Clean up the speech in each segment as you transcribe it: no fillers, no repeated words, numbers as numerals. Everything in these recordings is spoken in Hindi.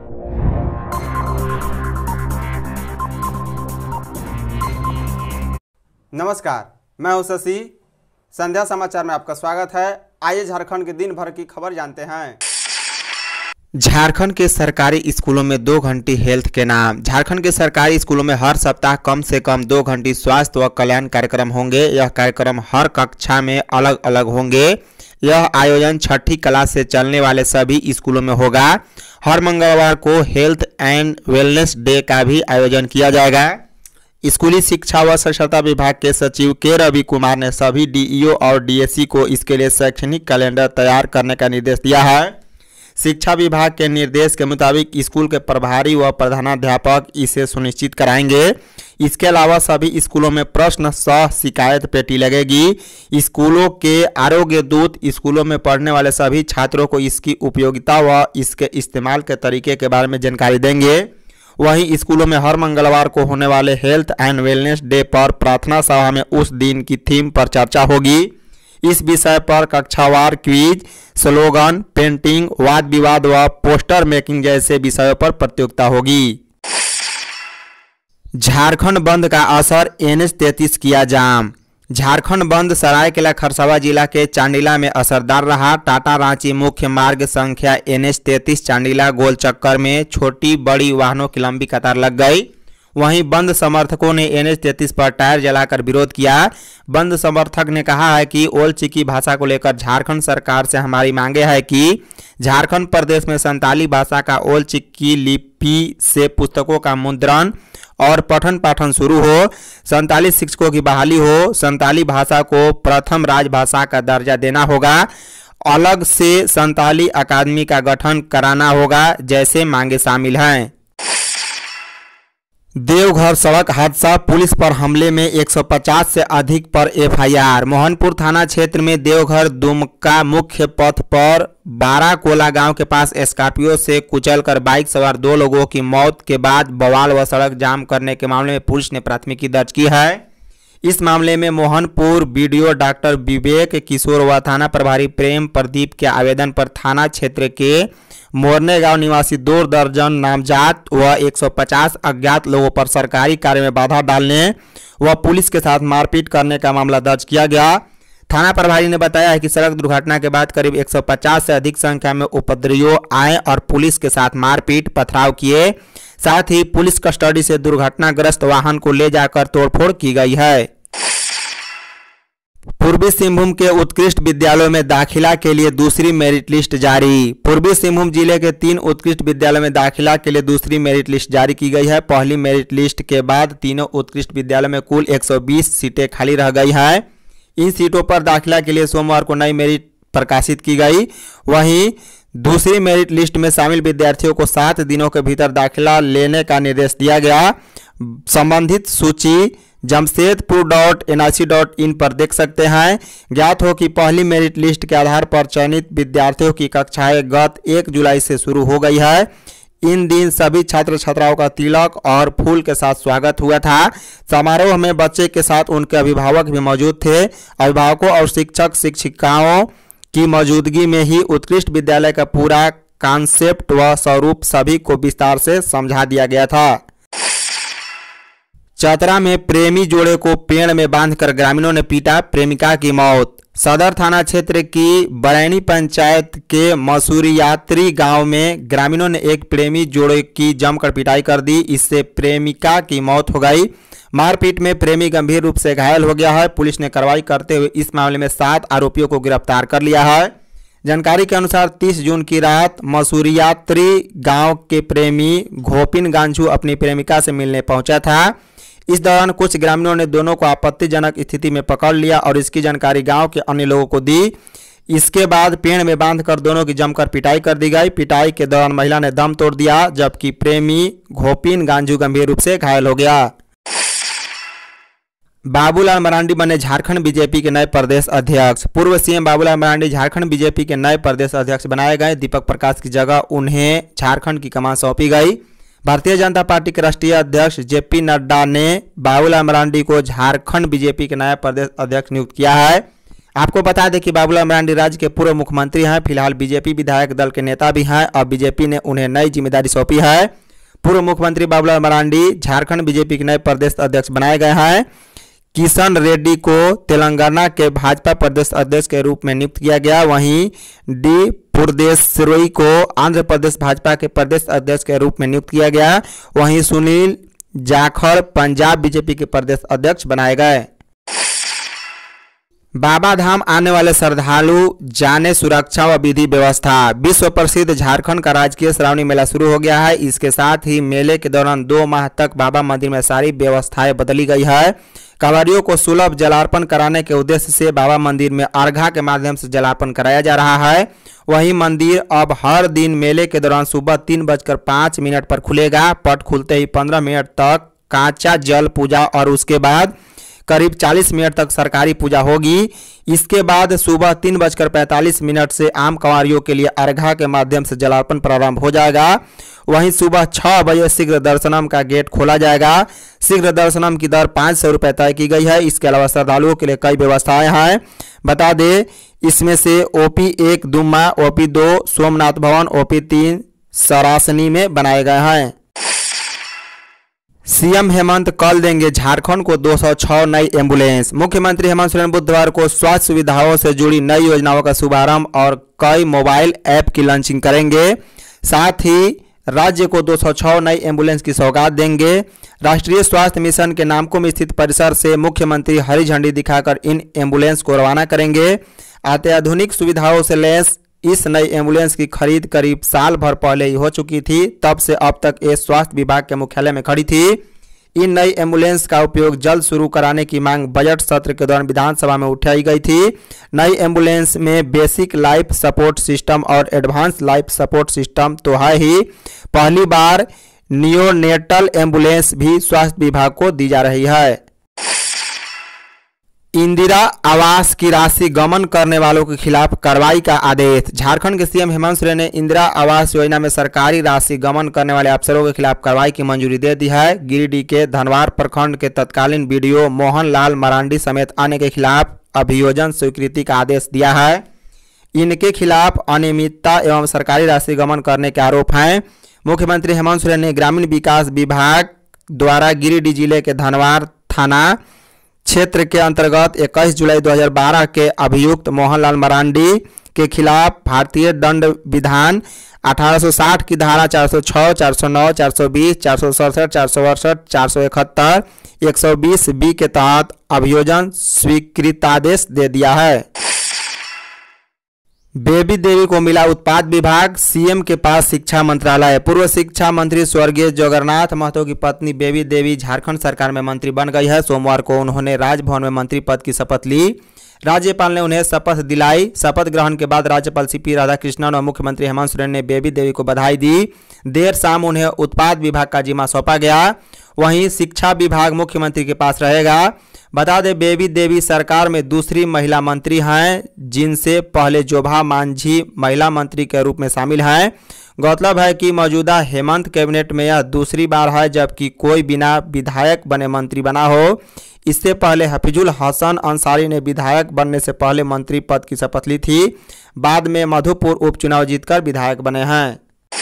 नमस्कार, मैं हूं शशि। संध्या समाचार में आपका स्वागत है। आइए झारखंड के दिन भर की खबर जानते हैं। झारखंड के सरकारी स्कूलों में 2 घंटे हेल्थ के नाम। झारखंड के सरकारी स्कूलों में हर सप्ताह कम से कम 2 घंटे स्वास्थ्य व कल्याण कार्यक्रम होंगे। यह कार्यक्रम हर कक्षा में अलग अलग होंगे। यह आयोजन छठी क्लास से चलने वाले सभी स्कूलों में होगा। हर मंगलवार को हेल्थ एंड वेलनेस डे का भी आयोजन किया जाएगा। स्कूली शिक्षा व साक्षरता विभाग के सचिव के रवि कुमार ने सभी डीईओ और डीएससी को इसके लिए शैक्षणिक कैलेंडर तैयार करने का निर्देश दिया है। शिक्षा विभाग के निर्देश के मुताबिक स्कूल के प्रभारी व प्रधानाध्यापक इसे सुनिश्चित कराएंगे। इसके अलावा सभी स्कूलों में प्रश्न सह शिकायत पेटी लगेगी। स्कूलों के आरोग्य दूत स्कूलों में पढ़ने वाले सभी छात्रों को इसकी उपयोगिता व इसके इस्तेमाल के तरीके के बारे में जानकारी देंगे। वहीं स्कूलों में हर मंगलवार को होने वाले हेल्थ एंड वेलनेस डे पर प्रार्थना सभा में उस दिन की थीम पर चर्चा होगी। इस विषय पर कक्षावार क्विज, स्लोगन, पेंटिंग, वाद विवाद व पोस्टर मेकिंग जैसे विषयों पर प्रतियोगिता होगी। झारखंड बंद का असर, NH-33 किया जाम। झारखंड बंद सरायकेला खरसावां जिला के चांडिला में असरदार रहा। टाटा रांची मुख्य मार्ग संख्या NH-33 चांडिला गोल चक्कर में छोटी बड़ी वाहनों की लंबी कतार लग गई। वहीं बंद समर्थकों ने NH-33 पर टायर जलाकर विरोध किया। बंद समर्थक ने कहा है कि ओल चिकी भाषा को लेकर झारखंड सरकार से हमारी मांगे है कि झारखंड प्रदेश में संताली भाषा का ओल चिकी लिपि से पुस्तकों का मुद्रण और पठन पाठन शुरू हो, संताली शिक्षकों की बहाली हो, संताली भाषा को प्रथम राजभाषा का दर्जा देना होगा, अलग से संताली अकादमी का गठन कराना होगा जैसे मांगे शामिल हैं। देवघर सड़क हादसा, पुलिस पर हमले में 150 से अधिक पर FIR। मोहनपुर थाना क्षेत्र में देवघर दुमका मुख्य पथ पर बाराकोला गांव के पास स्कॉर्पियो से कुचलकर बाइक सवार 2 लोगों की मौत के बाद बवाल व सड़क जाम करने के मामले में पुलिस ने प्राथमिकी दर्ज की है। इस मामले में मोहनपुर BDO डॉक्टर विवेक किशोर व थाना प्रभारी प्रेम प्रदीप के आवेदन पर थाना क्षेत्र के मोरने गांव निवासी 2 दर्जन नामजद व 150 अज्ञात लोगों पर सरकारी कार्य में बाधा डालने व पुलिस के साथ मारपीट करने का मामला दर्ज किया गया। थाना प्रभारी ने बताया है कि सड़क दुर्घटना के बाद करीब 150 से अधिक संख्या में उपद्रवियों आए और पुलिस के साथ मारपीट पथराव किए। साथ ही पुलिस कस्टडी से दुर्घटनाग्रस्त वाहन को ले जाकर तोड़फोड़ की गई है। पूर्वी सिंहभूम के उत्कृष्ट विद्यालयों में दाखिला के लिए दूसरी मेरिट लिस्ट जारी। पूर्वी सिंहभूम जिले के 3 उत्कृष्ट विद्यालयों में दाखिला के लिए दूसरी मेरिट लिस्ट जारी की गई है। पहली मेरिट लिस्ट के बाद तीनों उत्कृष्ट विद्यालयों में कुल 120 सीटें खाली रह गई हैं। इन सीटों पर दाखिला के लिए सोमवार को नई मेरिट प्रकाशित की गई। वहीं दूसरी मेरिट लिस्ट में शामिल विद्यार्थियों को 7 दिनों के भीतर दाखिला लेने का निर्देश दिया गया। संबंधित सूची jamshedpur.nic.in पर देख सकते हैं। ज्ञात हो कि पहली मेरिट लिस्ट के आधार पर चयनित विद्यार्थियों की कक्षाएं गत 1 जुलाई से शुरू हो गई है। इन दिन सभी छात्र छात्राओं का तिलक और फूल के साथ स्वागत हुआ था। समारोह में बच्चे के साथ उनके अभिभावक भी मौजूद थे। अभिभावकों और शिक्षक शिक्षिकाओं की मौजूदगी में ही उत्कृष्ट विद्यालय का पूरा कॉन्सेप्ट व स्वरूप सभी को विस्तार से समझा दिया गया था। चतरा में प्रेमी जोड़े को पेड़ में बांधकर ग्रामीणों ने पीटा, प्रेमिका की मौत। सदर थाना क्षेत्र की बरैनी पंचायत के मसूरियात्री गांव में ग्रामीणों ने एक प्रेमी जोड़े की जमकर पिटाई कर दी। इससे प्रेमिका की मौत हो गई। मारपीट में प्रेमी गंभीर रूप से घायल हो गया है। पुलिस ने कार्रवाई करते हुए इस मामले में 7 आरोपियों को गिरफ्तार कर लिया है। जानकारी के अनुसार 30 जून की रात मसूरियात्री गांव के प्रेमी घोपिन गांझू अपनी प्रेमिका से मिलने पहुंचा था। इस दौरान कुछ ग्रामीणों ने दोनों को आपत्तिजनक स्थिति में पकड़ लिया और इसकी जानकारी गांव के अन्य लोगों को दी। इसके बाद पेड़ में बांधकर दोनों की जमकर पिटाई कर दी गई। पिटाई के दौरान महिला ने दम तोड़ दिया, जबकि प्रेमी घोपिन गांझू गंभीर रूप से घायल हो गया। बाबूलाल मरांडी बने झारखंड बीजेपी के नए प्रदेश अध्यक्ष। पूर्व सीएम बाबूलाल मरांडी झारखंड बीजेपी के नए प्रदेश अध्यक्ष बनाए गए। दीपक प्रकाश की जगह उन्हें झारखंड की कमान सौंपी गई। भारतीय जनता पार्टी के राष्ट्रीय अध्यक्ष जेपी नड्डा ने बाबूलाल मरांडी को झारखंड बीजेपी के नया प्रदेश अध्यक्ष नियुक्त किया है। आपको बता दें कि बाबूलाल मरांडी राज्य के पूर्व मुख्यमंत्री हैं, फिलहाल बीजेपी विधायक दल के नेता भी हैं और बीजेपी ने उन्हें नई जिम्मेदारी सौंपी है। पूर्व मुख्यमंत्री बाबूलाल मरांडी झारखंड बीजेपी के नए प्रदेश अध्यक्ष बनाए गए हैं। किशन रेड्डी को तेलंगाना के भाजपा प्रदेश अध्यक्ष के रूप में नियुक्त किया गया। वहीं डी पुरदेश्वरी को आंध्र प्रदेश भाजपा के प्रदेश अध्यक्ष के रूप में नियुक्त किया गया। वहीं सुनील जाखड़ पंजाब बीजेपी के प्रदेश अध्यक्ष बनाए गए। बाबा धाम आने वाले श्रद्धालु जाने सुरक्षा व विधि व्यवस्था। विश्व प्रसिद्ध झारखंड का राजकीय श्रावणी मेला शुरू हो गया है। इसके साथ ही मेले के दौरान 2 माह तक बाबा मंदिर में सारी व्यवस्थाएं बदली गई है। कांवरियों को सुलभ जलार्पण कराने के उद्देश्य से बाबा मंदिर में अर्घा के माध्यम से जलार्पण कराया जा रहा है। वहीं मंदिर अब हर दिन मेले के दौरान सुबह 3:05 पर खुलेगा। पट खुलते ही 15 मिनट तक कांचा जल पूजा और उसके बाद करीब 40 मिनट तक सरकारी पूजा होगी। इसके बाद सुबह 3:45 से आम कांवरियों के लिए अर्घा के माध्यम से जलार्पण प्रारंभ हो जाएगा। वहीं सुबह 6 बजे शीघ्र दर्शनम का गेट खोला जाएगा। शीघ्र दर्शनम की दर 500 रुपये तय की गई है। इसके अलावा श्रद्धालुओं के लिए कई व्यवस्थाएं हैं। बता दें इसमें से OP1 दुम्मा, OP2 सोमनाथ भवन, OP3 सरासनी में बनाए गए हैं। सीएम हेमंत कल देंगे झारखंड को 206 नई एम्बुलेंस। मुख्यमंत्री हेमंत सोरेन बुधवार को स्वास्थ्य सुविधाओं से जुड़ी नई योजनाओं का शुभारंभ और कई मोबाइल ऐप की लॉन्चिंग करेंगे। साथ ही राज्य को 206 नई एम्बुलेंस की सौगात देंगे। राष्ट्रीय स्वास्थ्य मिशन के नामकुम स्थित परिसर से मुख्यमंत्री हरी झंडी दिखाकर इन एम्बुलेंस को रवाना करेंगे। अत्याधुनिक सुविधाओं से लैस इस नई एम्बुलेंस की खरीद करीब साल भर पहले ही हो चुकी थी। तब से अब तक ये स्वास्थ्य विभाग के मुख्यालय में खड़ी थी। इन नई एम्बुलेंस का उपयोग जल्द शुरू कराने की मांग बजट सत्र के दौरान विधानसभा में उठाई गई थी। नई एम्बुलेंस में बेसिक लाइफ सपोर्ट सिस्टम और एडवांस लाइफ सपोर्ट सिस्टम तो है ही, पहली बार नियोनेटल एम्बुलेंस भी स्वास्थ्य विभाग को दी जा रही है। इंदिरा आवास की राशि गमन करने वालों के खिलाफ कार्रवाई का आदेश। झारखंड के सीएम हेमंत सोरेन ने इंदिरा आवास योजना में सरकारी राशि गमन करने वाले अफसरों के खिलाफ कार्रवाई की मंजूरी दे दी है। गिरिडीह के धनवार प्रखंड के तत्कालीन बीडीओ मोहन लाल मरांडी समेत अन्य के खिलाफ अभियोजन स्वीकृति का आदेश दिया है। इनके खिलाफ अनियमितता एवं सरकारी राशि गमन करने के आरोप हैं। मुख्यमंत्री हेमंत सोरेन ने ग्रामीण विकास विभाग द्वारा गिरिडीह जिले के धनवार थाना क्षेत्र के अंतर्गत 21 जुलाई 2012 के अभियुक्त मोहनलाल मरांडी के खिलाफ भारतीय दंड विधान 1860 की धारा 406, 409, 420, 467, 468, 471, 120B के तहत अभियोजन स्वीकृतादेश दे दिया है। बेबी देवी को मिला उत्पाद विभाग, सीएम के पास शिक्षा मंत्रालय। पूर्व शिक्षा मंत्री स्वर्गीय जगन्नाथ महतो की पत्नी बेबी देवी झारखंड सरकार में मंत्री बन गई है। सोमवार को उन्होंने राजभवन में मंत्री पद की शपथ ली। राज्यपाल ने उन्हें शपथ दिलाई। शपथ ग्रहण के बाद राज्यपाल CP राधाकृष्णन और मुख्यमंत्री हेमंत सोरेन ने बेबी देवी को बधाई दी। देर शाम उन्हें उत्पाद विभाग का जिम्मा सौंपा गया। वहीं शिक्षा विभाग मुख्यमंत्री के पास रहेगा। बता दें बेबी देवी सरकार में दूसरी महिला मंत्री हैं, जिनसे पहले जोभा मांझी महिला मंत्री के रूप में शामिल हैं। गौरतलब है कि मौजूदा हेमंत कैबिनेट में यह दूसरी बार है जबकि कोई बिना विधायक बने मंत्री बना हो। इससे पहले हफीजुल हसन अंसारी ने विधायक बनने से पहले मंत्री पद की शपथ ली थी। बाद में मधुपुर उपचुनाव जीतकर विधायक बने हैं।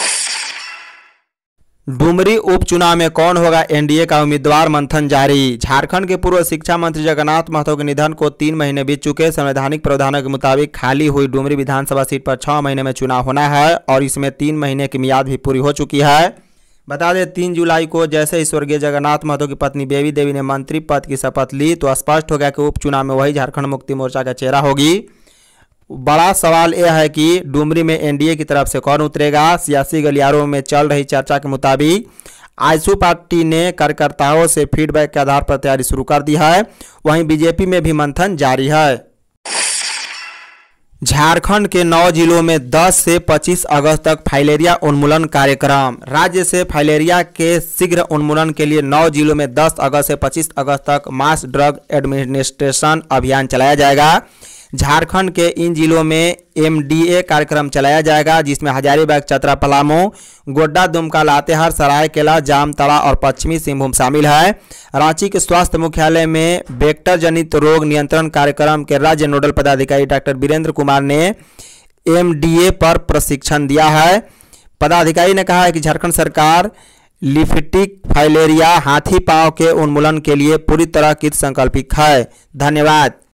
डुमरी उपचुनाव में कौन होगा एनडीए का उम्मीदवार, मंथन जारी। झारखंड के पूर्व शिक्षा मंत्री जगन्नाथ महतो के निधन को 3 महीने बीत चुके। संवैधानिक प्रावधानों के मुताबिक खाली हुई डुमरी विधानसभा सीट पर 6 महीने में चुनाव होना है और इसमें 3 महीने की मियाद भी पूरी हो चुकी है। बता दें 3 जुलाई को जैसे ही स्वर्गीय जगन्नाथ महतो की पत्नी बेबी देवी ने मंत्री पद की शपथ ली तो स्पष्ट हो गया कि उपचुनाव में वही झारखंड मुक्ति मोर्चा का चेहरा होगी। बड़ा सवाल यह है कि डुमरी में एनडीए की तरफ से कौन उतरेगा। सियासी गलियारों में चल रही चर्चा के मुताबिक आजसू पार्टी ने कार्यकर्ताओं से फीडबैक के आधार पर तैयारी शुरू कर दी है। वहीं बीजेपी में भी मंथन जारी है। झारखंड के 9 जिलों में 10 से 25 अगस्त तक फाइलेरिया उन्मूलन कार्यक्रम। राज्य से फाइलेरिया के शीघ्र उन्मूलन के लिए 9 जिलों में 10 अगस्त से 25 अगस्त तक मास ड्रग एडमिनिस्ट्रेशन अभियान चलाया जाएगा। झारखंड के इन जिलों में MDA कार्यक्रम चलाया जाएगा, जिसमें हजारीबाग, चतरा, पलामू, गोड्डा, दुमका, लातेहार, सरायकेला, जामताड़ा और पश्चिमी सिंहभूम शामिल है। रांची के स्वास्थ्य मुख्यालय में वेक्टर जनित रोग नियंत्रण कार्यक्रम के राज्य नोडल पदाधिकारी डॉक्टर वीरेंद्र कुमार ने MDA पर प्रशिक्षण दिया है। पदाधिकारी ने कहा है कि झारखंड सरकार लिम्फेटिक फाइलेरिया हाथी पांव के उन्मूलन के लिए पूरी तरह कृत संकल्पित है। धन्यवाद।